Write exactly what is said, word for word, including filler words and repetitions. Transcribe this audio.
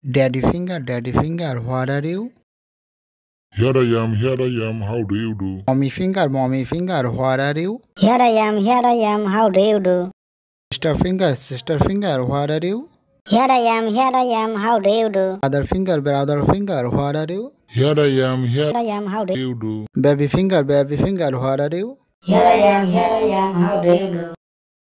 Daddy finger, daddy finger, what are you? Here I am, here I am, how do you do? Mommy finger, mommy finger, what are you? Here I am, here I am, how do you do? Sister finger, sister finger, what are you? Here I am, here I am, how do you do? Brother finger, brother finger, what are you? Here I am, here I am, how do you do? Baby finger, baby finger, what are you? Here I am, here I am, how do you do?